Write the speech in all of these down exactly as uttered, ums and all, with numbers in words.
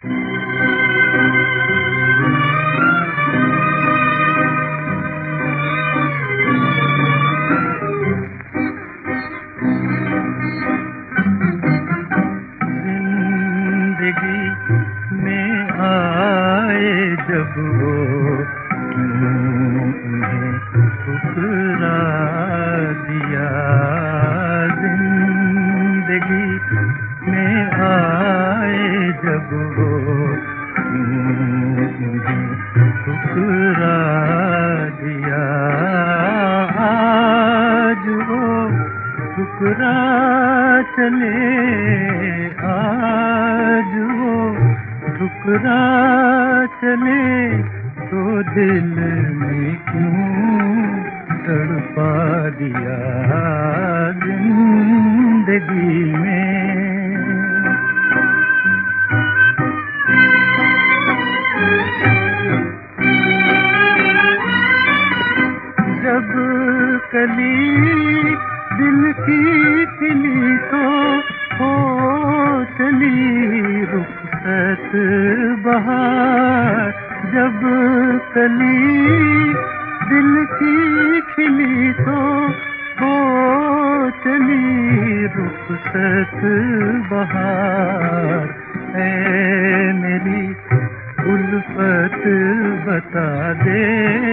जब वो उन्हें ठुकरा दिया, जिंदगी में आए जब वो उन्हें ठुकरा दिया, आज वो ठुकरा चले, आज वो ठुकरा चले, तो दिल में क्यों तड़पा दिया जिंदगी में। जब कली दिल की खिली तो हो चली रुखसत बहार, जब कली दिल की खिली तो हो चली रुखसत बहार। ऐ मेरी उल्फत बता दे,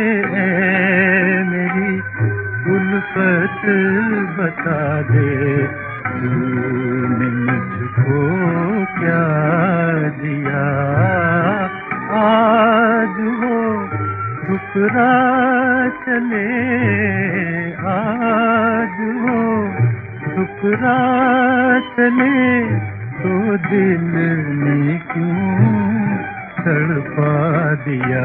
ऐ मेरी उल्फत बता दे, तूने मुझको क्या दिया, आज वो ठुकरा चले, आज वो ठुकरा चले, तो दिल ने क्यों तड़पा दिया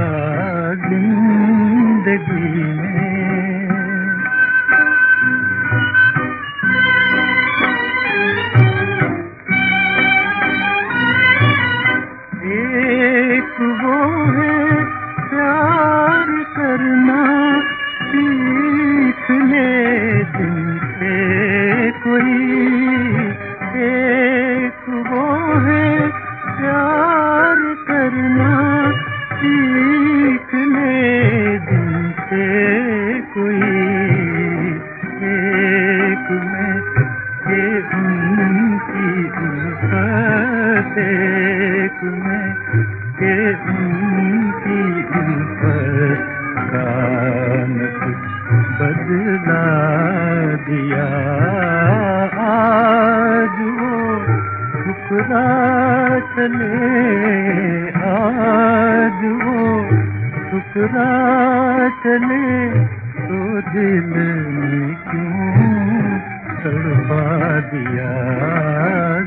जिंदगी में। एक वो है प्यार करना सीख ले दिन से कोई, एक वो है प्यार करना सीख ले दिन से कोई, एक मैं ये उनकी उल्फत, एक मैं ये उनकी उल्फत का न कुछ बदला दिया, आज वो ठुकरा चले, आज वो ठुकरा चले, तो दिल ने क्यों तड़पा दिया